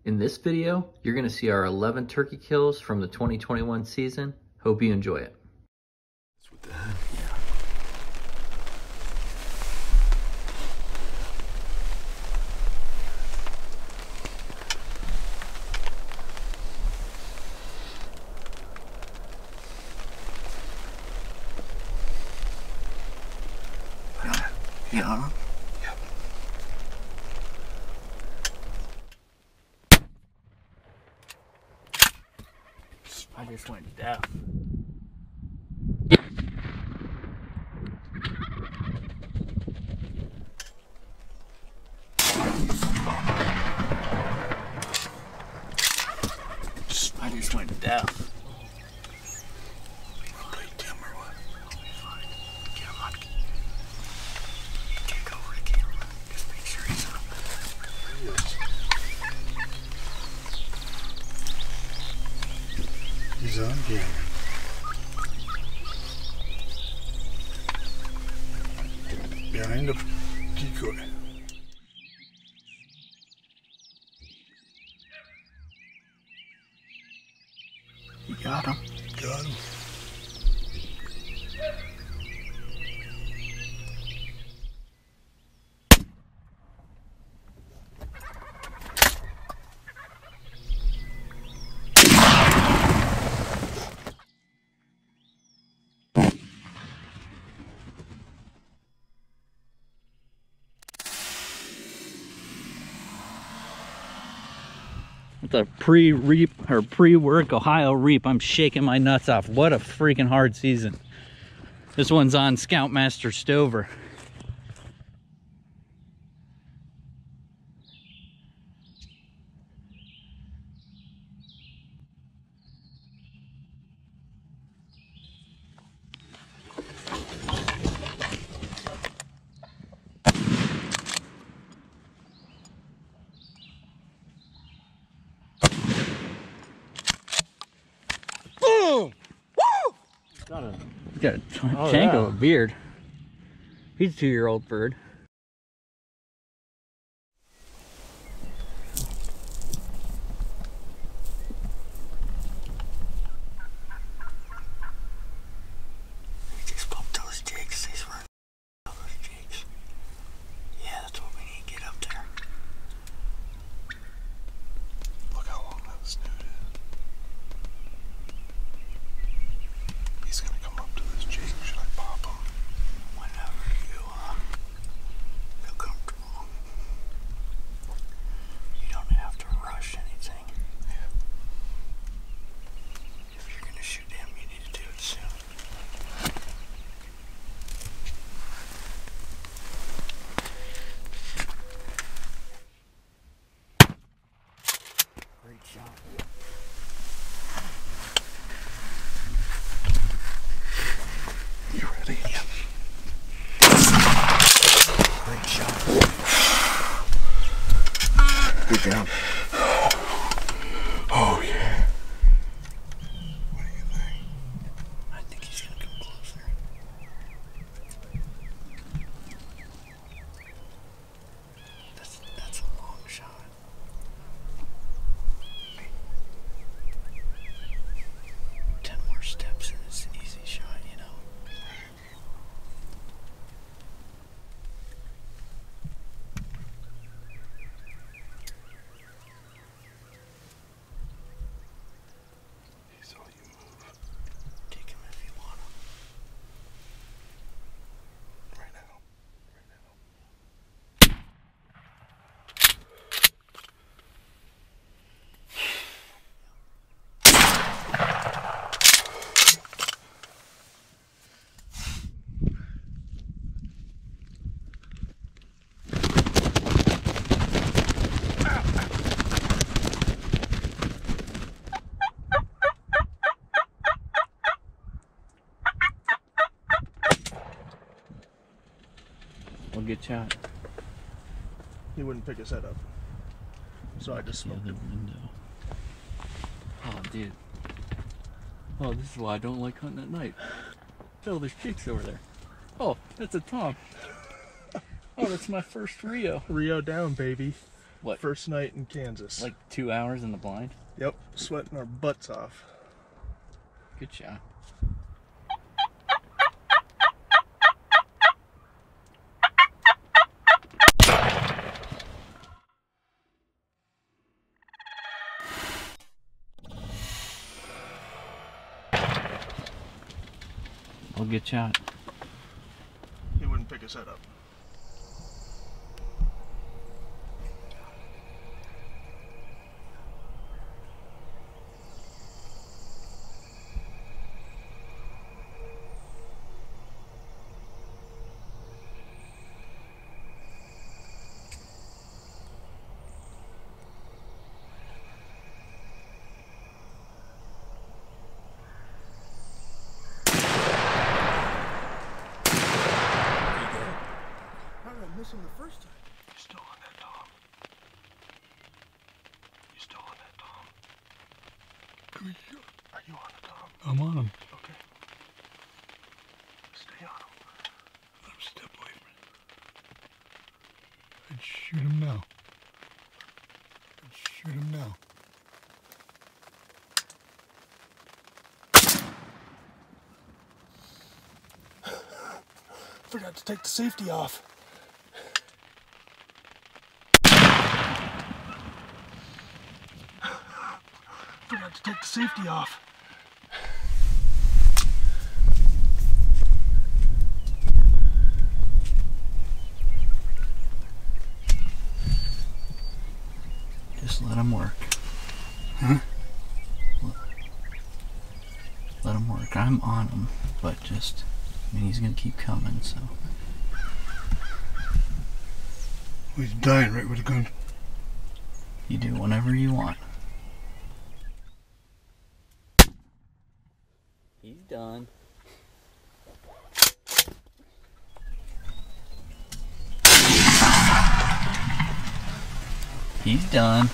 In this video, you're going to see our 11 turkey kills from the 2021 season. Hope you enjoy it. That's with the head. Yeah. Yeah. I just went deaf. I just went deaf. Break him or what? It'll be fine. Get him on. Take over the camera. Just make sure he's up. He is. He's on camera. Behind the decoy. You got him. Got him. It's a pre-reap or pre-work Ohio reap. I'm shaking my nuts off. What a freaking hard season. This one's on Scoutmaster Stover. He's got a chunk of a beard. He's a 2-year-old bird. He just popped those jigs. He's running those jigs. Yeah, that's what we need to get up there. Look how long that snoot is. He's gonna come up to this jig. Should I pop him? Whenever you feel comfortable. You don't have to rush anything. Yeah. If you're gonna shoot him, you need to do it soon. Great shot. You ready? Yep. Great shot. Good job. Oh yeah. What do you think? I think he's gonna come closer. That's a long shot. 10 more steps and it's an easy shot, you know. He's all you move. Take him if you want him. Right now. Right now. We'll get shot. He wouldn't pick his head up. So I just smoked him. Oh, dude. Oh, this is why I don't like hunting at night. Phil, there's chicks over there. Oh, that's a Tom. Oh, that's my first Rio. Rio down, baby. What? First night in Kansas. Like 2 hours in the blind? Yep, sweating our butts off. Good shot. Well, good shot. He wouldn't pick his head up. Miss him the first time. You're still on that, Tom. You're still on that, Tom. Are you on it, Tom? I'm on him. Okay. Stay on him. Let him step away from me. I'd shoot him now. I'd shoot him now. Forgot to take the safety off. Forgot to take the safety off. Just let him work. Huh? Let him work. I'm on him, but just, I mean, he's gonna keep coming, so. Well, he's dying right with a gun. You do whenever you want. He's done. He's done.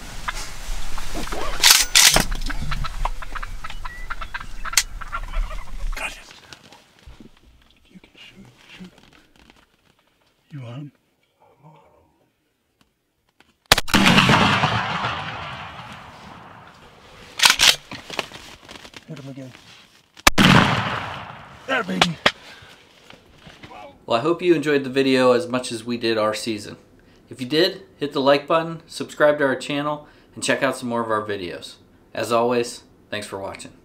Gotcha. You can shoot him. You on him? I'm on him. Hit him again. There, baby. Well, I hope you enjoyed the video as much as we did our season. If you did, hit the like button, subscribe to our channel, and check out some more of our videos. As always, thanks for watching.